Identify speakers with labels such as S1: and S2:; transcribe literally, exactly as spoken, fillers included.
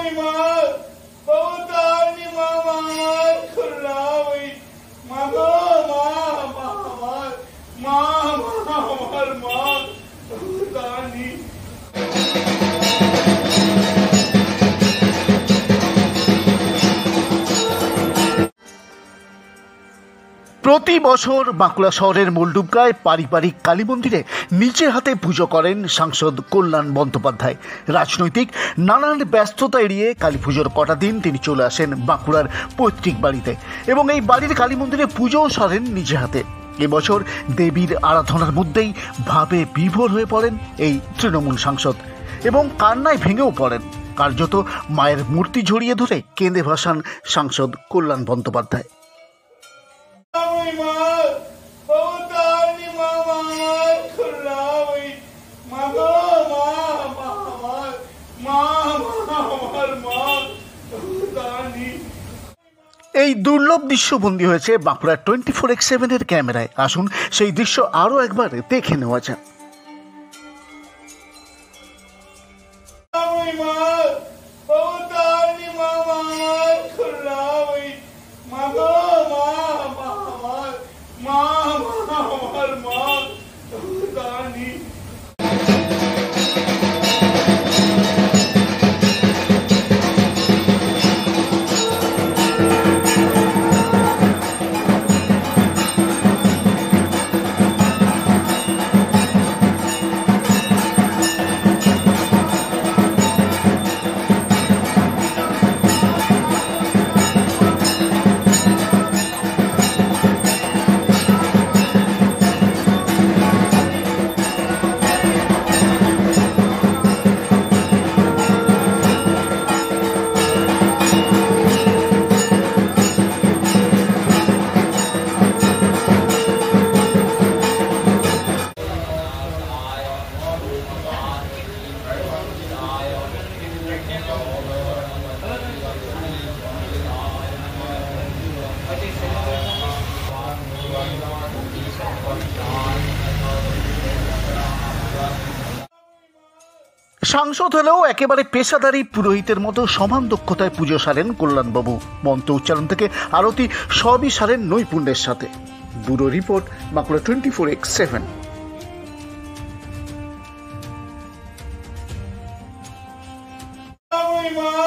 S1: প্রতি বছর বাঁকুড়া শহরের মূলডুবগায় পারিবারিক কালী মন্দিরে নিজের হাতে পুজো করেন সাংসদ কল্যাণ বন্দ্যোপাধ্যায়। রাজনৈতিক নানান ব্যস্ততা এড়িয়ে কালী পুজোর কটা দিন তিনি চলে আসেন বাঁকুড়ার পৈতৃক বাড়িতে এবং এই বাড়ির কালী মন্দিরে পুজোও সারেন নিজে হাতে। এবছর দেবীর আরাধনার মধ্যেই ভাবে বিভোর হয়ে পড়েন এই তৃণমূল সাংসদ এবং কান্নায় ভেঙেও পড়েন। কার্যত মায়ের মূর্তি জড়িয়ে ধরে কেঁদে ভাসান সাংসদ কল্যাণ বন্দ্যোপাধ্যায়। এই দুর্লভ দৃশ্য বন্দী হয়েছে বাঁকুড়ার টোয়েন্টি ফোর এক্স সেভেনের ক্যামেরায়। আসুন সেই দৃশ্য আরো একবার দেখে নেওয়া যাক। সাংসদ হলেও একেবারে পেশাদারি পুরোহিতের মতো সমান দক্ষতায় পুজো সারেন কল্যাণবাবু। মন্ত্র উচ্চারণ থেকে আরতি সবই সারেন নৈপুণ্যের সাথে। Bureau report, Bankura twenty four x seven.
S2: মা